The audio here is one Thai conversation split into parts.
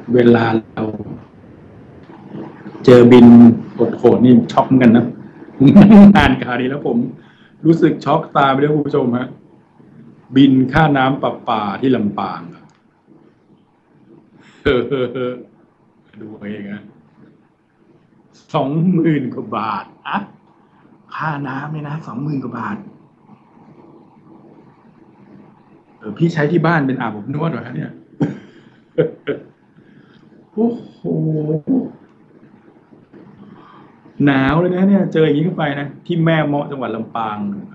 เวลาเราเจอบินโหดๆนี่ช็อกเหมือนกันนะอ่านข่าวนี้แล้วผมรู้สึกช็อกตามไปด้วยคุณผู้ชมฮะบินค่าน้ำประปาที่ลำปางดูเองนะ20,000 กว่าบาทอะค่าน้ำเลยนะ20,000 กว่าบาทพี่ใช้ที่บ้านเป็นอาบอบนวดเหรอฮะเนี่ยโอ้โหหนาวเลยนะเนี่ยเจออย่างนี้เข้าไปนะที่แม่เมาะจังหวัดลำปาง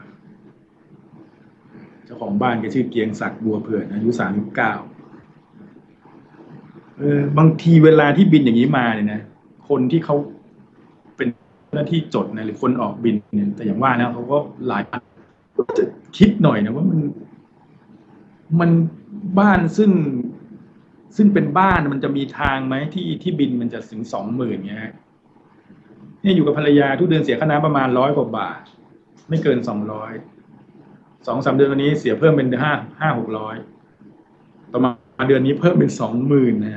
เจ้าของบ้านแกชื่อเกียงศักดิ์บัวเผื่อนอายุ39บางทีเวลาที่บินอย่างนี้มาเนี่ยนะคนที่เขาเป็นหน้าที่จดนะหรือคนออกบินเนี่ยแต่อย่างว่านะเขาก็หลายจะคิดหน่อยนะว่ามันบ้านซึ่งเป็นบ้านมันจะมีทางไหมที่บินมันจะถึง20,000เนี่ยอยู่กับภรรยาทุกเดือนเสียค่าน้ำประมาณ100 กว่าบาทไม่เกิน2002-3 เดือนวันนี้เสียเพิ่มเป็น500-600ต่อมาเดือนนี้เพิ่มเป็น20,000นะ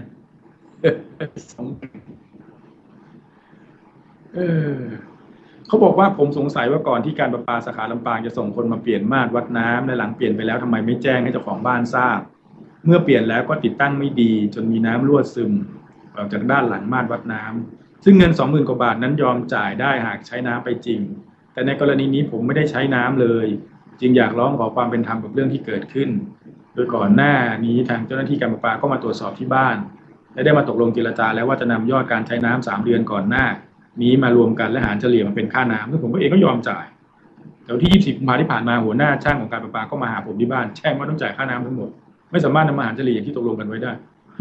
เออเขาบอกว่าผมสงสัยว่าก่อนที่การประปาสาขาลำปางจะส่งคนมาเปลี่ยนมาตรวัดน้ำและหลังเปลี่ยนไปแล้วทำไมไม่แจ้งให้เจ้าของบ้านทราบเมื่อเปลี่ยนแล้วก็ติดตั้งไม่ดีจนมีน้ำรั่วซึมออกจากด้านหลังมาตรวัดน้ำซึ่งเงิน20,000 กว่าบาทนั้นยอมจ่ายได้หากใช้น้ำไปจริงแต่ในกรณีนี้ผมไม่ได้ใช้น้ำเลยจึงอยากร้องขอความเป็นธรรมกับเรื่องที่เกิดขึ้นโดยก่อนหน้านี้ทางเจ้าหน้าที่การประปาก็มาตรวจสอบที่บ้านและได้มาตกลงเจรจาแล้วว่าจะนำยอดการใช้น้ำ3 เดือนก่อนหน้านี้มารวมกันและหารเฉลี่ยมาเป็นค่าน้ำซึ่งผมเองก็ยอมจ่ายแต่วันที่20 กุมภาพันธ์ที่ผ่านมาหัวหน้าช่างของการประปาก็มาหาผมที่บ้านแจ้งว่าต้องจ่ายค่าน้ำทั้งหมดไม่สามารถนำมาหารเฉลี่ยอย่างที่ตกลงกันไว้ได้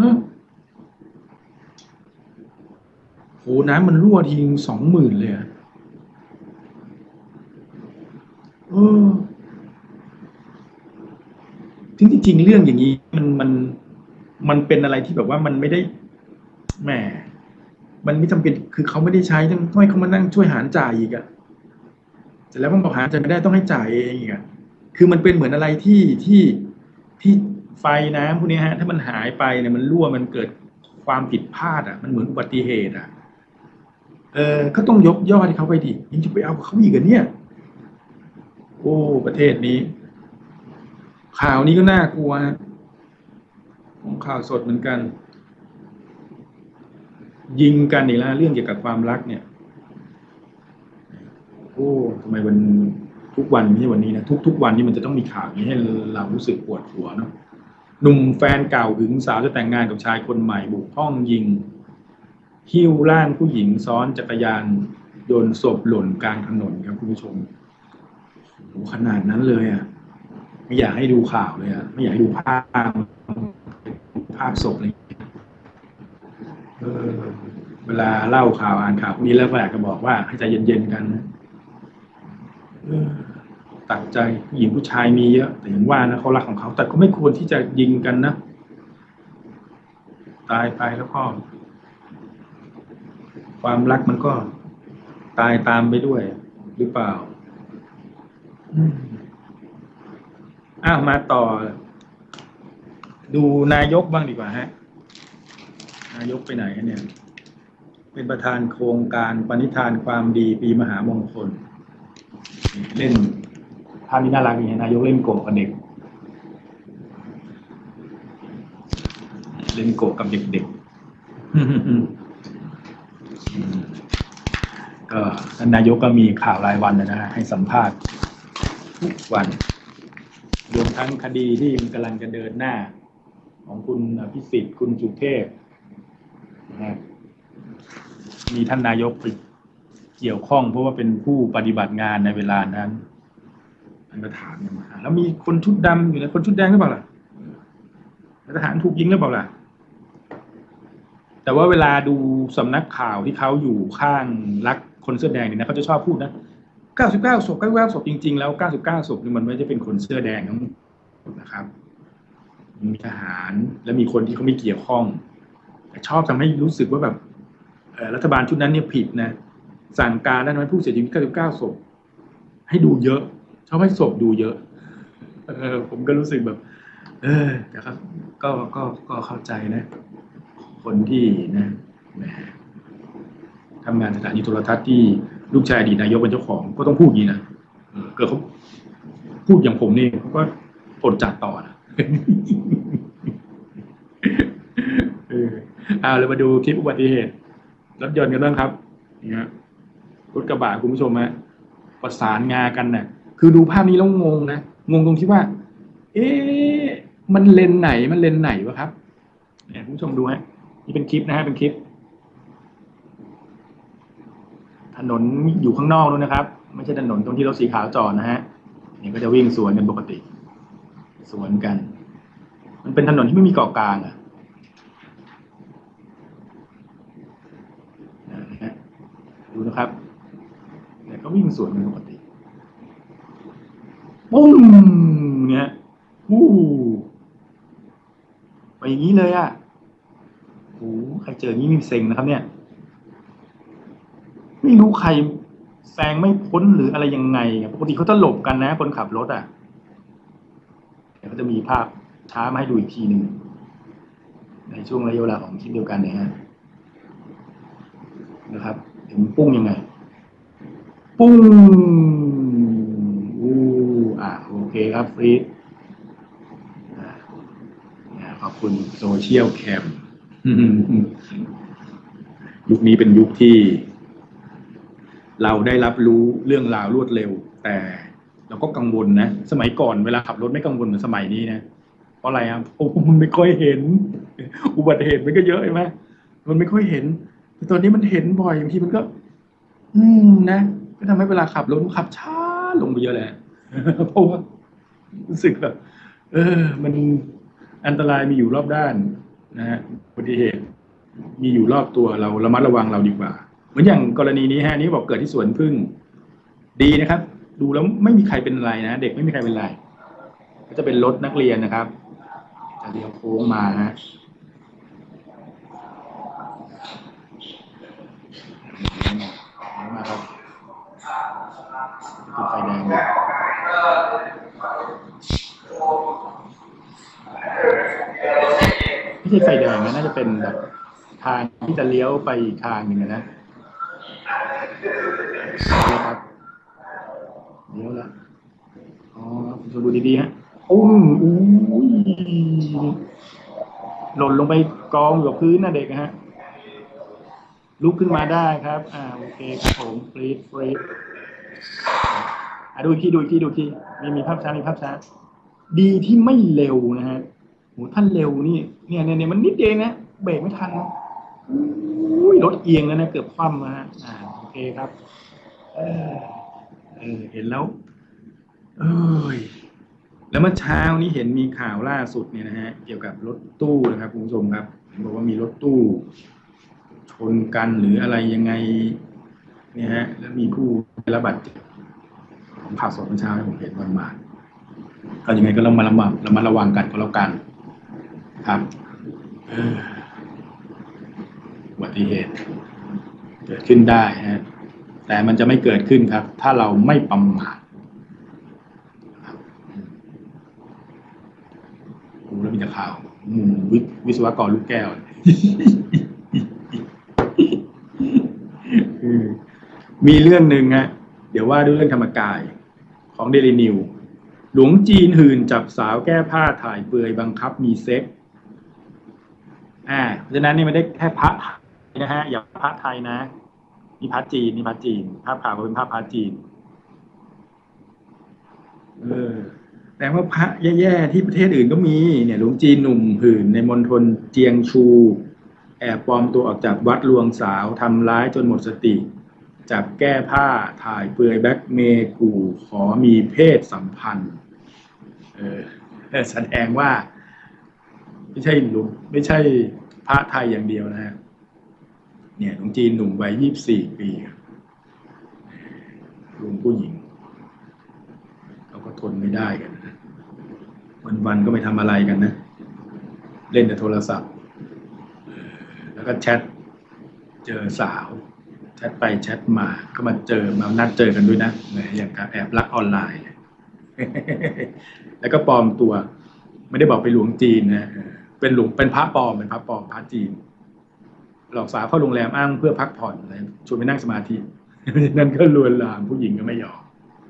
โหน้ำมันรั่วที20,000เลยอะเออจริงๆเรื่องอย่างนี้มันเป็นอะไรที่แบบว่ามันไม่ได้แหมมันไม่จำเป็นคือเขาไม่ได้ใช้ต้องให้เขามานั่งช่วยหารจ่ายอีกอะเสร็จแล้วมันบอกหารจ่ายไม่ได้ต้องให้จ่ายเองอีกอะคือมันเป็นเหมือนอะไรที่ไฟน้ำพวกนี้ฮะถ้ามันหายไปเนี่ยมันรั่วมันเกิดความผิดพลาดอะมันเหมือนอุบัติเหตุอะก็ต้องยกยอดให้เขาไปดิยังจะไปเอาเขาอีกเหรอเนี่ยโอ้ประเทศนี้ข่าวนี้ก็น่ากลัวของข่าวสดเหมือนกันยิงกันอีกแล้วเรื่องเกี่ยวกับความรักเนี่ยโอ้ทำไมวันทุกวันไม่ใช่วันนี้นะทุกวันนี้มันจะต้องมีข่าวนี้ให้เรารู้สึกปวดหัวเนาะหนุ่มแฟนเก่าหึงสาวจะแต่งงานกับชายคนใหม่บุกห้องยิงหิ้วร่างผู้หญิงซ้อนจักรยานโยนศพหล่นกลางถนนครับคุณผู้ชมโอ้ขนาดนั้นเลยอ่ะไม่อยากให้ดูข่าวเลยอ่ะไม่อยากให้ดูภาพศพเลยเออเวลาเล่าข่าวอ่านข่าวพวกนี้แล้วก็อยากจะบอกว่าให้ใจเย็นๆกันตัดใจผู้หญิงผู้ชายมีเยอะแต่อย่างว่านะเขารักของเขาแต่ก็ไม่ควรที่จะยิงกันนะตายไปแล้วก็ความรักมันก็ตายตามไปด้วยหรือเปล่ามาต่อดูนายกบ้างดีกว่าฮะนายกไปไหนเนี่ยเป็นประธานโครงการปณิธานความดีปีมหามงคลเล่นภาพนี้น่ารักดีนายกเล่นโกะกับเด็กเล่นโกะกับเด็กๆก็นายกก็มีข่าวรายวันนะฮะให้สัมภาษณ์ทุกวันรวมทั้งคดีที่มันกำลังจะเดินหน้าของคุณพิสิทธิ์คุณสุเทพนะฮะมีท่านนายกไปเกี่ยวข้องเพราะว่าเป็นผู้ปฏิบัติงานในเวลานั้นท่านก็ถามมาแล้วมีคนชุดดำอยู่ในคนชุดแดงหรือเปล่าล่ะทหารถูกยิงหรือเปล่าล่ะแต่ว่าเวลาดูสำนักข่าวที่เขาอยู่ข้างรักคนเสื้อแดงเนี่ยนะเขาจะชอบพูดนะ99 ศพ99 ศพจริงๆแล้ว99 ศพนี่มันไม่ได้เป็นคนเสื้อแดงทั้งหมดนะครับมีทหารและมีคนที่เขาไม่เกี่ยวข้องแต่ชอบทำให้รู้สึกว่าแบบรัฐบาลชุดนั้นเนี่ยผิดนะสั่งการและทำให้ผู้เสียชีวิต99 ศพให้ดูเยอะชอบให้ศพดูเยอะผมก็รู้สึกแบบแต่ครับก็เข้าใจนะคคนที่นะแหมทำงานสถานีโทรทัศน์ที่ลูกชายอดีตนายกเป็นเจ้าของก็ต้องพูดอย่างนี้นะเกิดเขาพูดอย่างผมนี่เขาก็ปลดจัดต่อนะเรามาดูคลิปอุบัติเหตุรถยนต์กันบ้างครับเนี่ยรถกระบะคุณผู้ชมฮะประสานงากันน่ะคือดูภาพนี้แล้วงงนะงงตรงที่ว่ามันเลนไหนวะครับเนี่ยคุณผู้ชมดูฮะนี่เป็นคลิปนะฮะเป็นคลิปถนนอยู่ข้างนอกนู้นนะครับไม่ใช่ถนนตรงที่รถสีขาวจอดนะฮะเนี่ยก็จะวิ่งสวนกันปกติสวนกันมันเป็นถนนที่ไม่มีเกาะกลางดูนะครับเนี่ยก็วิ่งสวนกันปกติปุ้งเนี่ยไปอย่างนี้เลยโอ้ใครเจออย่างนี้มีเซ็งนะครับเนี่ยไม่รู้ใครแซงไม่พ้นหรืออะไรยังไงปกติเขาจะหลบกันนะคนขับรถเดี๋ยวเขาจะมีภาพช้ามาให้ดูอีกทีหนึ่งในช่วงระยะเวลาของคลิปเดียวกันเนี่ยฮะนะครับถึงปุ้งยังไงปุ้งโอเคครับฟรีดขอบคุณโซเชียลแคมยุคนี้เป็นยุคที่เราได้รับรู้เรื่องราวรวดเร็วแต่เราก็กังวลนะสมัยก่อนเวลาขับรถไม่กังวลเหมือนสมัยนี้นะเพราะอะไรมันไม่ค่อยเห็นอุบัติเหตุมันก็เยอะใช่ไหมมันไม่ค่อยเห็นแต่ตอนนี้มันเห็นบ่อยบางทีมันก็นะก็ทำให้เวลาขับรถมันขับช้าลงไปเยอะแหละเพราะว่ารู้สึกแบบมันอันตรายมีอยู่รอบด้านนะฮะอุบัติเหตุมีอยู่รอบตัวเราระมัดระวังเราดีกว่าเหมือนอย่างกรณีนี้นี้บอกเกิดที่สวนผึ้งดีนะครับดูแล้วไม่มีใครเป็นอะไรนะเด็กไม่มีใครเป็นไรก็จะเป็นรถนักเรียนนะครับจะเลี้ยวโค้งมานะมาครับติดไฟแดงไม่ใช่ไฟแดงนะน่าจะเป็นแบบทางที่จะเลี้ยวไปอีกทางหนึ่งนะครับเลี้ยวแล้วคุณดูดีๆฮะหล่นลงไปกองอยู่กับพื้นนะเด็กฮะลุกขึ้นมาได้ครับโอเคครับผมฟรีดดูอีกทีมีภาพช้าดีที่ไม่เร็วนะฮะท่านเร็วนี่เนี่ยมันนิดเดียวนะเบรกไม่ทันรถเอียงแล้วนะเกือบคว่ำนะฮะโอเคครับเห็นแล้วแล้วเมื่อเช้านี้เห็นมีข่าวล่าสุดเนี่ยนะฮะเกี่ยวกับรถตู้นะครับคุณผู้ชมครับบอกว่ามีรถตู้ชนกันหรืออะไรยังไงเนี่ยฮะแล้วมีผู้ได้รับบาดเจ็บผมข่าวสดเมื่อเช้าผมเห็นวันมาก็ยังไงก็ต้องมาระมัดระวังกันก็แล้วกันครับอุบัติเหตุเกิดขึ้นได้ฮะแต่มันจะไม่เกิดขึ้นครับถ้าเราไม่ประมาทแล้วมีแต่ข่าววิศวกรลูกแก้วมีเรื่องหนึ่งฮะเดี๋ยวว่าด้วยเรื่องธรรมกายของเดลินิวหลวงจีนหื่นจับสาวแก้ผ้าถ่ายเปลือยบังคับมีเซ็กเพราะฉะนั้นนี่ไม่ได้แค่พระนะฮะอย่าพระไทยนะนี่พระจีนภาพข่าวก็เป็นภาพพระจีนแต่ว่าพระแย่ๆที่ประเทศอื่นก็มีเนี่ยหลวงจีนหนุ่มหื่นในมณฑลเจียงชูแอบปลอมตัวออกจากวัดลวงสาวทำร้ายจนหมดสติจับแก้ผ้าถ่ายเปลือยแบล็กเมย์ขู่ขอมีเพศสัมพันธ์แสดงว่าไม่ใช่พระไทยอย่างเดียวนะฮะเนี่ยหลวงจีนหนุ่มวัย24 ปีลุงผู้หญิงเขาก็ทนไม่ได้กันนะวันๆก็ไม่ทำอะไรกันนะเล่นแต่โทรศัพท์แล้วก็แชทเจอสาวแชทไปแชทมาก็มานัดเจอกันด้วยนะอย่างกับแอบรักออนไลน์แล้วก็ปลอมตัวไม่ได้บอกไปหลวงจีนนะเป็นพระปลอมพระจีนหลอกสาวเข้าโรงแรมอ้างเพื่อพักผ่อนอะไรชวนไปนั่งสมาธินั่นก็ลวนลามผู้หญิงก็ไม่ยอม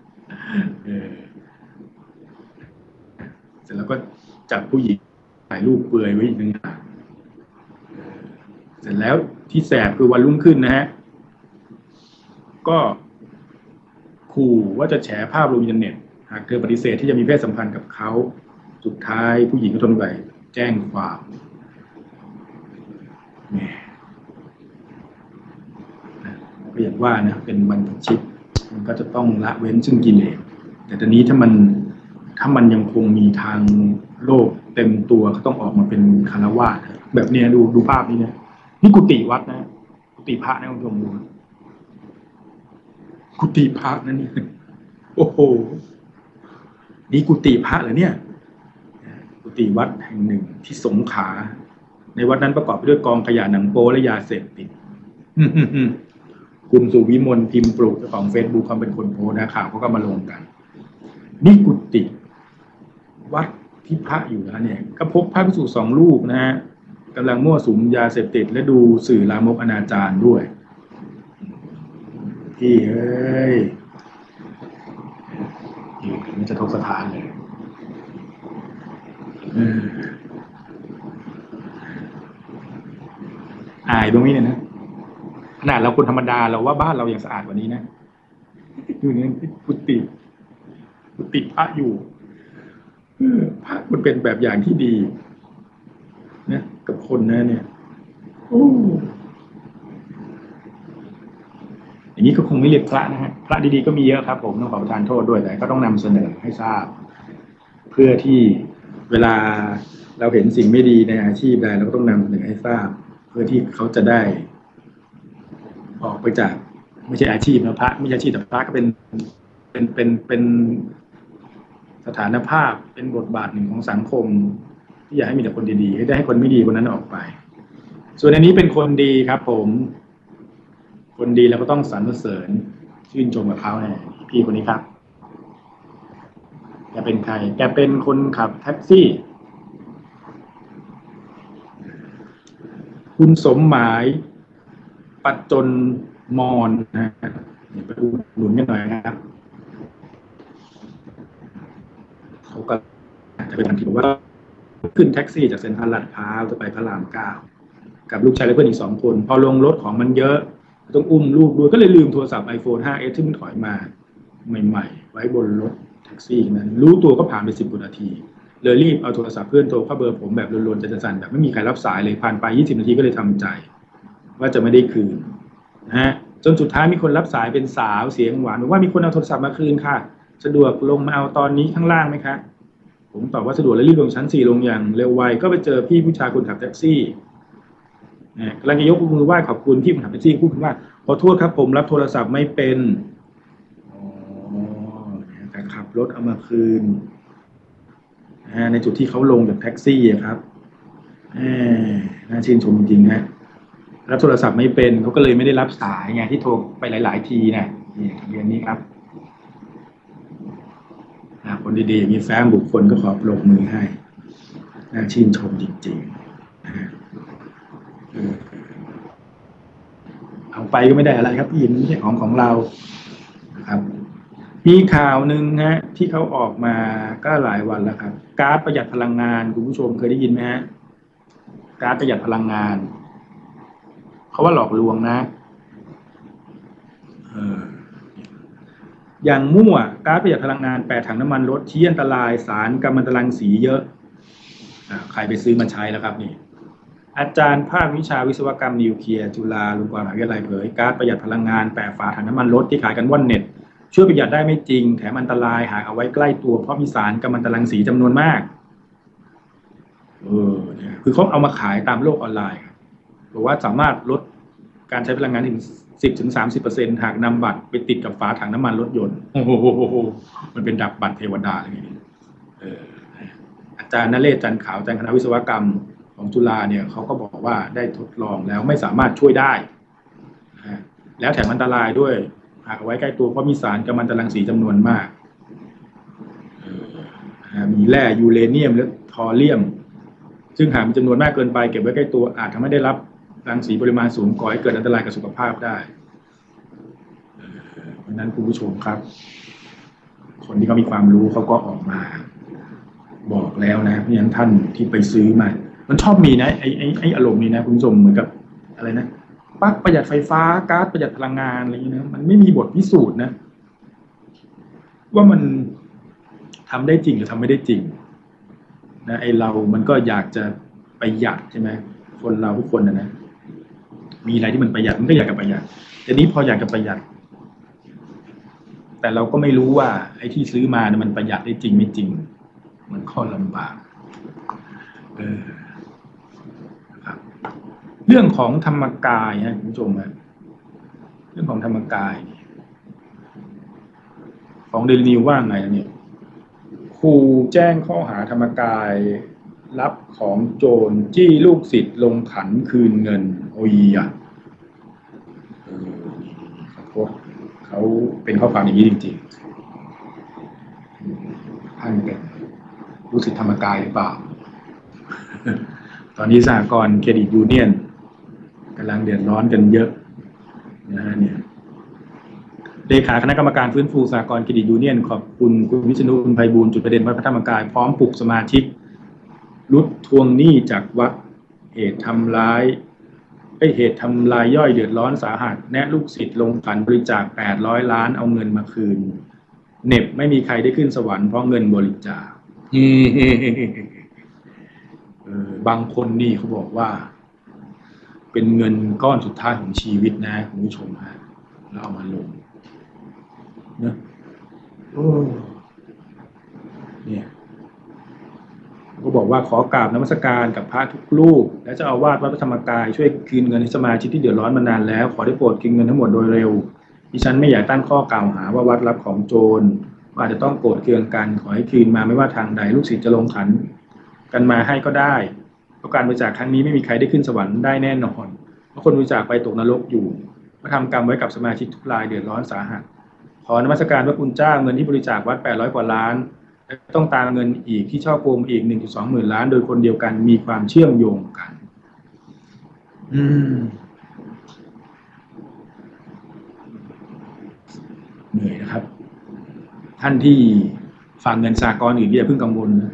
เสร็จแล้วก็จับผู้หญิงถ่ายรูปเปลือยไว้อีกนึงเสร็จแล้วที่แสบคือวันรุ่งขึ้นนะฮะก็ขู่ว่าจะแฉภาพลงอินเทอร์เน็ตหากเธอปฏิเสธที่จะมีเพศสัมพันธ์กับเขาสุดท้ายผู้หญิงก็ทนไม่ไหวแจ้งความก็อย่างว่านะเป็นบรรพชิตมันก็จะต้องละเว้นซึ่งกิเลสแต่ตอนนี้ถ้ามันยังคงมีทางโลกเต็มตัวก็ต้องออกมาเป็นคฤหัสถ์แบบนี้ดูภาพนี้นะนี่กุฏิวัดนะกุฏิพระนะคุณผู้ชมดูกุฏิพระนั่นนี่โอ้โหนี่กุฏิพระเหรอเนี่ยกุฏิวัดแห่งหนึ่งที่สงขลาในวัดนั้นประกอบไปด้วยกองขยะหนังโป๊และยาเสพติดคุณสุวิมลพิมพ์ปลูกของ Facebook เขาเป็นคนโพสต์นะข่าวเขาก็มาลงกันนี่กุฏิวัดที่พระอยู่แล้วเนี่ยก็พบพระภิกษุ2 รูปนะฮะกำลังมั่วสุมยาเสพติดและดูสื่อลามกอนาจารด้วยพี่เอ้ยมันจะทกสถานเลยอายตรงนี้เนี่ยนะขนาดเราคนธรรมดาเราว่าบ้านเรายังสะอาดกว่านี้นะอยู่ในกุฏิพระอยู่พระมันเป็นแบบอย่างที่ดีนะกับคนนะเนี่ยอย่างนี้ก็คงไม่เรียกพระนะฮะพระดีๆก็มีเยอะครับผมต้องขอประทานโทษด้วยแต่ก็ต้องนำเสนอให้ทราบเพื่อที่เวลาเราเห็นสิ่งไม่ดีในอาชีพใดเราก็ต้องนำเสนอให้ทราบเพื่อที่เขาจะได้ออกไปจากไม่ใช่อาชีพนะพระไม่ใช่อาชีพแต่พระก็เป็นสถานภาพเป็นบทบาทหนึ่งของสังคมที่อยากให้มีแต่คนดีๆให้ได้ให้คนไม่ดีคนนั้นออกไปส่วนอันนี้เป็นคนดีครับผมคนดีเราก็ต้องสรรเสริญชื่นชมกับเขาเนี่ยพี่คนนี้ครับแกเป็นใครแกเป็นคนขับแท็กซี่คุณสมหมายปัจจนมอนนะไปดูหนุนกันหน่อยครับเขาก็จะเป็นทันทีว่าขึ้นแท็กซี่จากเซ็นทรัลลาดพร้าวจะไปพระราม 9กับลูกชายและเพื่อนอีก2 คนพอลงรถของมันเยอะต้องอุ้มลูกด้วยก็เลยลืมโทรศัพท์ iPhone 5s ที่มันถอยมาใหม่ๆไว้บนรถแท็กซี่นั้นรู้ตัวก็ผ่านไป10 กว่านาทีเลยรีบเอาโทรศัพท์เพื่อนโทรเข้าเบอร์ผมแบบลวนๆจะสั่นแบบไม่มีใครรับสายเลยผ่านไป20 นาทีก็เลยทำใจว่าจะไม่ได้คืนนะฮะจนสุดท้ายมีคนรับสายเป็นสาวเสียงหวานบอกว่ามีคนเอาโทรศัพท์มาคืนค่ะสะดวกลงมาเอาตอนนี้ข้างล่างไหมคะผมตอบว่าสะดวกแล้วรีบลงชั้น4ลงอย่างเร็วไวก็ไปเจอพี่ผู้ชายคนขับแท็กซี่กำลังจะยกมือไหว้ขอบคุณพี่คนขับแท็กซี่พูดว่าขอโทษครับผมรับโทรศัพท์ไม่เป็นแต่ขับรถเอามาคืนในจุดที่เขาลงจากแท็กซี่ครับน่าชื่นชมจริงนะรับโทรศัพท์ไม่เป็นเขาก็เลยไม่ได้รับสายไงที่โทรไปหลายๆทีนะนี่ทะเบียนนี้ครับคนดีๆมีแฟ้มบุคคลก็ขอปรบมือให้น่าชื่นชมจริงๆเอาไปก็ไม่ได้อะไรครับพี่ยินไม่ใช่ของเราครับมีข่าวหนึ่งฮะที่เขาออกมาก็หลายวันแล้วครับก๊าซประหยัดพลังงานคุณผู้ชมเคยได้ยินไหมฮะก๊าซประหยัดพลังงานเขาว่าหลอกลวงนะอย่างมั่วก๊าซประหยัดพลังงาน8 ถังน้ำมันรถชี้อันตรายสารกัมมันตรังสีเยอะใครไปซื้อมาใช้แล้วครับนี่อาจารย์ภาควิชาวิศวกรรมนิวเคลียร์จุฬาลงกรณ์มหาวิทยาลัยเผยก๊าซประหยัดพลังงาน8 ฝาถังน้ำมันรถที่ขายกันว่อนเน็ตช่วยประหยัดได้ไม่จริงแถมอันตรายหากเอาไว้ใกล้ตัวเพราะมีสารกัมมันตรังสีจำนวนมากคือเขาเอามาขายตามโลกออนไลน์บอกว่าสามารถลดการใช้พลังงานถึง 10-30% หากนำบัตรไปติดกับฝาถังน้ำมันรถยนต์มันเป็นดับบัตรเทวดาอะไรอย่างนี้อาจารย์นเรศ จันทร์ขาวอาจารย์คณะวิศวกรรมของจุฬาเนี่ยเขาก็บอกว่าได้ทดลองแล้วไม่สามารถช่วยได้แล้วแถมอันตรายด้วยหากเอาไว้ใกล้ตัวเพราะมีสารกัมมันตรังสีจำนวนมากมีแร่ยูเรเนียมและทอเรียมซึ่งหากมีจำนวนมากเกินไปเก็บไว้ใกล้ตัวอาจทำให้ได้รับรังสีปริมาณสูงก่อให้เกิดอันตรายกับสุขภาพได้เพราะนั้นคุณผู้ชมครับคนที่เขามีความรู้เขาก็ออกมาบอกแล้วนะเพราะฉะนั้นท่านที่ไปซื้อมามันชอบมีนะไอ้อารมณ์นี้นะคุณผู้ชมเหมือนกับอะไรนะปลั๊กประหยัดไฟฟ้าก๊าซประหยัดพลังงานอะไรอย่างนี้นะมันไม่มีบทพิสูจน์นะว่ามันทำได้จริงหรือทำไม่ได้จริงนะไอเรามันก็อยากจะประหยัดใช่ไหมคนเราทุกคนนะมีอะไรที่มันประหยัดมันก็อยากจะประหยัดแต่นี้พออยากจะประหยัดแต่เราก็ไม่รู้ว่าไอ้ที่ซื้อมาเนี่ยมันประหยัดได้จริงไม่จริงมันข้อลำบากครับเรื่องของธรรมกายฮะคุณผู้ชมฮะเรื่องของธรรมกายของเดลินิวว่าไงเนี่ยครูแจ้งข้อหาธรรมกายรับของโจรจี้ลูกศิษย์ลงขันคืนเงินโอ้ยอ่ะเขาเป็นข้อความอย่างนี้จริงๆท่านเป็นลูกศิษย์ธรรมกายหรือเปล่า ตอนนี้สหกรณ์เครดิตยูเนียนกำลังเดือดร้อนกันเยอะนะเนี่ยเลขาคณะกรรมการฟื้นฟูสหกรณ์เครดิตยูเนียนขอบคุณคุณวิษณุ คุณไพบูลย์จุดประเด็นวัดพระธรรมกายพร้อมปลุกสมาชิกรุดทวงหนี้จากวัดเหตุทำลายย่อยเดือดร้อนสาหัสแนะลูกศิษย์ลงขันบริจาค800 ล้านเอาเงินมาคืนเน็บไม่มีใครได้ขึ้นสวรรค์เพราะเงินบริจาคบางคนนี่เขาบอกว่าเป็นเงินก้อนสุดท้ายของชีวิตนะคุณผู้ชมฮะแล้วเอามาลงนะเนี่ยก็บอกว่าขอกราบนมัสการกับพระทุกรูปและเจ้าอาวาสวัดพระธรรมกายช่วยคืนเงินให้สมาชิกที่เดือดร้อนมานานแล้วขอได้โปรดคืนเงินทั้งหมดโดยเร็วดิฉันไม่อยากตั้งข้อกล่าวหาว่าวัดรับของโจรว่าจะต้องโกรธเคืองกันขอให้คืนมาไม่ว่าทางใดลูกศิษย์จะลงขันกันมาให้ก็ได้เพราะการบริจาคครั้งนี้ไม่มีใครได้ขึ้นสวรรค์ได้แน่นอนเพราะคนบริจาคไปตกนรกอยู่มาทำกรรมไว้กับสมาชิกทุกรายเดือดร้อนสาหัสขอนมัสการพระคุณเจ้าเงินที่บริจาควัด800 กว่าล้านต้องตามเงินอีกที่ช่อโกงอีก 1.2 หมื่นล้านโดยคนเดียวกันมีความเชื่อมโยงกันเหนื่อยนะครับท่านที่ฝากเงินสหกรณ์อื่นอย่าเพิ่งกังวลนะ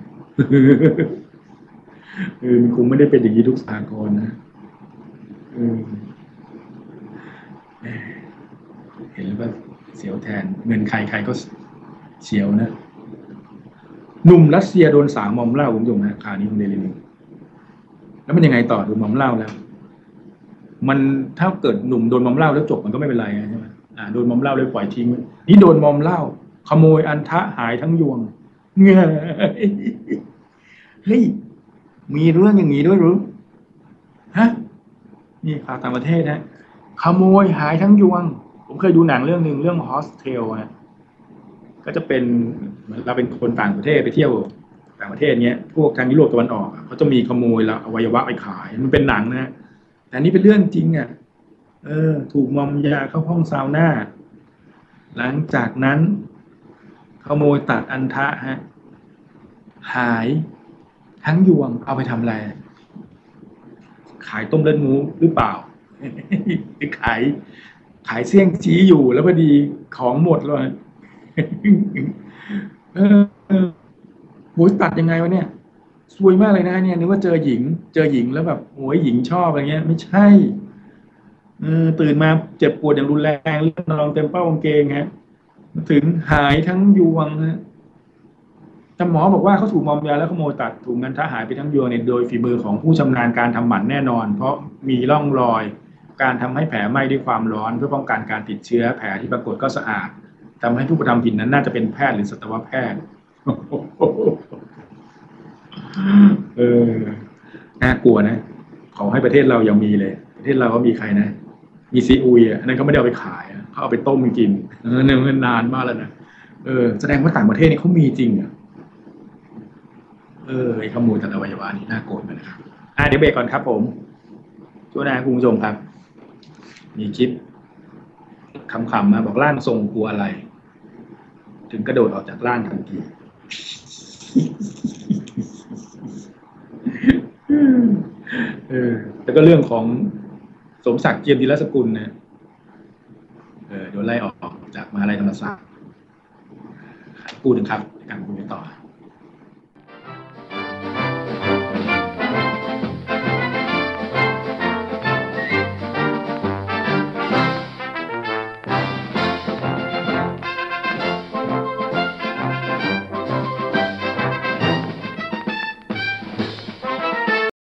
มันคงไม่ได้เป็นอย่างนี้ทุกสหกรณ์นะเห็นแล้วก็เสียวแทนเงินใครก็เสียวนะหนุ่มรัสเซียโดนสาวมอมเหล้าคุณผู้ชมนะข่าวนี้ของเดลินิวแล้วมันยังไงต่อโดนมอมเหล้าแล้วมันถ้าเกิดหนุ่มโดนมอมเหล้าแล้วจบมันก็ไม่เป็นไรใช่ไหมโดนมอมเหล้าเลยปล่อยทิ้งนี่โดนมอมเหล้าขโมยอันทะหายทั้งยวงเงยเฮ้ยมีเรื่องอย่างนี้ด้วยหรือฮะนี่ข่าวต่างประเทศนะขโมยหายทั้งยวงผมเคยดูหนังเรื่องหนึ่งเรื่องโฮสเทลนะก็จะเป็นเราเป็นคนต่างประเทศไปเที่ยวต่างประเทศเนี้ยพวกทางยุโรปตะวันออกเขาจะมีขโมยแล้วอวัยวะไปขายมันเป็นหนังนะแต่นี่เป็นเรื่องจริงอ่ะถูกมอมยาเข้าห้องซาวน่าหลังจากนั้นขโมยตัดอันทะฮะหายทั้งยวงเอาไปทำอะไรขายต้มเลือดหมูหรือเปล่าขายเสี่ยงจี้อยู่แล้วพอดีของหมดเลยโหตัดยังไงวะเนี่ยซวยมากเลยนะเนี่ยนึกว่าเจอหญิงแล้วแบบโอ้ยหญิงชอบอะไรเงี้ยไม่ใช่ตื่นมาเจ็บปวดอย่างรุนแรงเลือดนองเต็มเป้ากางเกงฮะถึงหายทั้งยวงฮะแต่หมอบอกว่าเขาถูกมอมยาแล้วขโมยตัดถุงเงินทะหายไปทั้งยวงเนี่ยโดยฝีมือของผู้ชำนาญการทำหมันแน่นอนเพราะมีร่องรอยการทำให้แผลไหม้ด้วยความร้อนเพื่อป้องกันการติดเชื้อแผลที่ปรากฏก็สะอาดทำให้ผู้กระทำผิดนั้นน่าจะเป็นแพทย์หรือสัตวแพทย์น่ากลัวนะขอให้ประเทศเรายังมีเลยประเทศเราก็มีใครนะมีซีอุยอันนั้นเขาไม่ได้เอาไปขายเขาเอาไปต้มกินเนื้อนานมากแล้วนะแสดงว่าต่างประเทศนี่เขามีจริงอ่ะไอ้ขโมยตัดอวัยวะนี่น่าโกรธเลยนะครับเดี๋ยวเบรกก่อนครับผมช่วงหน้าคุณผู้ชมครับมีคลิปคำๆมาบอกร่างทรงกลัวอะไรถึงกระโดดออกจากร่างทันทีแล้วก็เรื่องของสมศักดิ์เจียมธีรสกุลนะโดนไล่ออกจากมหาลัยธรรมศาสตร์พูดถึงครับในการพูดต่อ